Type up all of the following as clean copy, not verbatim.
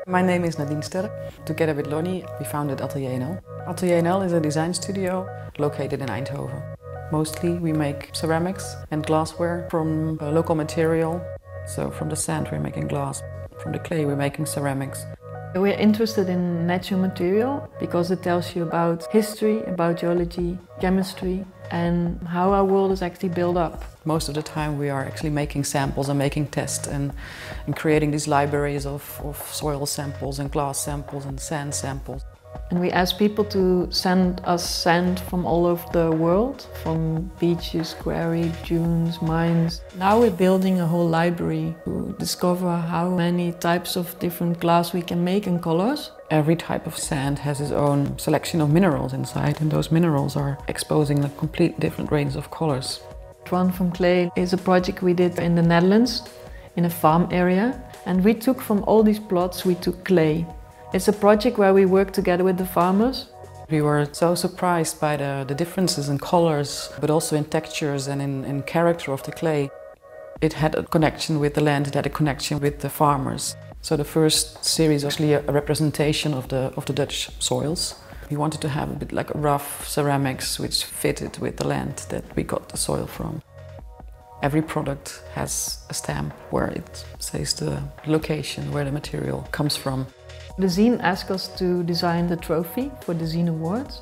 My name is Nadine Sterre. Together with Lonnie, we founded Atelier NL. Atelier NL is a design studio located in Eindhoven. Mostly we make ceramics and glassware from local material. So from the sand we're making glass, from the clay we're making ceramics. We're interested in natural material because it tells you about history, about geology, chemistry and how our world is actually built up. Most of the time we are actually making samples and making tests and creating these libraries of soil samples and glass samples and sand samples. And we ask people to send us sand from all over the world, from beaches, quarry, dunes, mines. Now we're building a whole library to discover how many types of different glass we can make in colors. Every type of sand has its own selection of minerals inside, and those minerals are exposing a complete different range of colors. One from Clay is a project we did in the Netherlands, in a farm area. And we took from all these plots, we took clay. It's a project where we work together with the farmers. We were so surprised by the differences in colors, but also in textures and in character of the clay. It had a connection with the land, it had a connection with the farmers. So the first series was actually a representation of the Dutch soils. We wanted to have a bit like rough ceramics which fitted with the land that we got the soil from. Every product has a stamp where it says the location, where the material comes from. The zine asked us to design the trophy for the Zine Awards,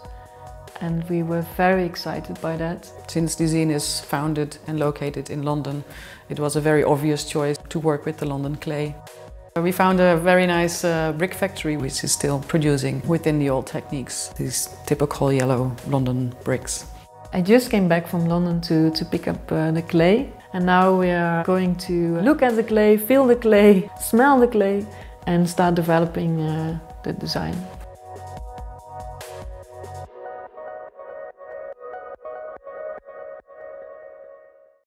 and we were very excited by that. Since the zine is founded and located in London, it was a very obvious choice to work with the London clay. We found a very nice brick factory which is still producing within the old techniques, these typical yellow London bricks. I just came back from London to pick up the clay, and now we are going to look at the clay, feel the clay, smell the clay and start developing the design.